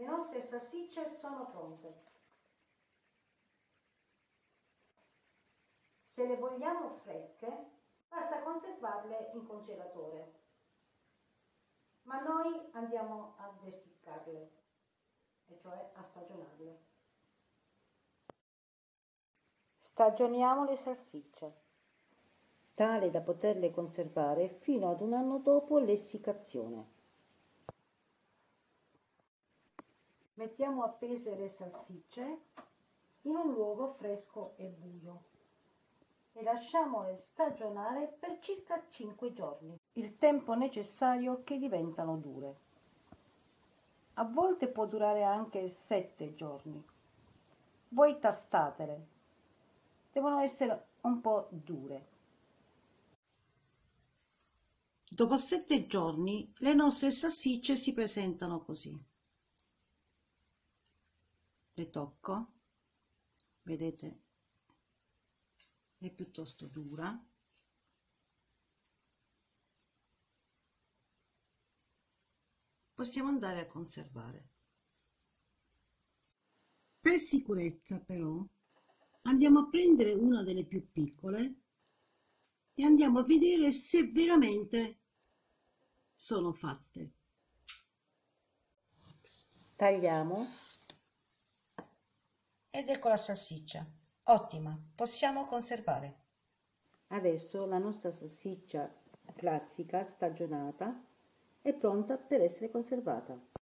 Le nostre salsicce sono pronte. Se le vogliamo fresche, basta conservarle in congelatore. Ma noi andiamo a essiccarle, e cioè a stagionarle. Stagioniamo le salsicce, tale da poterle conservare fino ad un anno dopo l'essiccazione. Mettiamo appese le salsicce in un luogo fresco e buio e lasciamole stagionare per circa 5 giorni, il tempo necessario che diventano dure. A volte può durare anche 7 giorni. Voi tastatele, devono essere un po' dure. Dopo 7 giorni le nostre salsicce si presentano così. Le tocco, vedete, è piuttosto dura. Possiamo andare a conservare. Per sicurezza però andiamo a prendere una delle più piccole e andiamo a vedere se veramente sono fatte. Tagliamo ed ecco la salsiccia. Ottima, possiamo conservare. Adesso la nostra salsiccia classica stagionata è pronta per essere conservata.